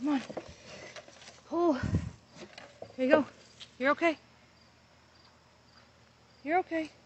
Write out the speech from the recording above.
Come on. Pull. There you go. You're okay. You're okay.